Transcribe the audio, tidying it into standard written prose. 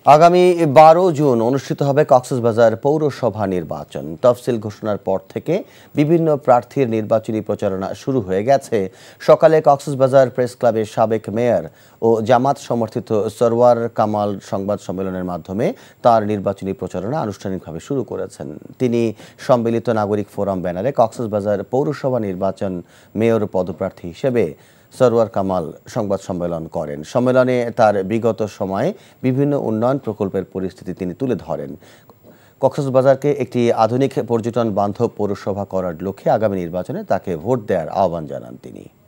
আগামী ১২ জুন অনুষ্ঠিত হবে কক্সবাজার পৌরসভা নির্বাচন। তফসিল ঘোষণার পর থেকে বিভিন্ন প্রার্থীর নির্বাচনী প্রচারণা শুরু হয়ে গেছে। সকালে কক্সবাজার প্রেস ক্লাবের সাবেক মেয়র ও জামাত সমর্থিত সরওয়ার কামাল সংবাদ সম্মেলনের মাধ্যমে তার নির্বাচনী প্রচারণা আনুষ্ঠানিকভাবে শুরু করেছেন। তিনি সম্মিলিত নাগরিক ফোরাম ব্যানারে কক্সবাজার পৌরসভা নির্বাচন মেয়র পদপ্রার্থী হিসেবে সরওয়ার কামাল সংবাদ সম্মেলন করেন। সম্মেলনে তার বিগত সময়ে বিভিন্ন উন্নয়ন প্রকল্পের পরিস্থিতি তিনি তুলে ধরেন। কক্সবাজারকে একটি আধুনিক পর্যটন বান্ধব পৌরসভা করার লক্ষ্যে আগামী নির্বাচনে তাকে ভোট দেওয়ার আহ্বান জানান তিনি।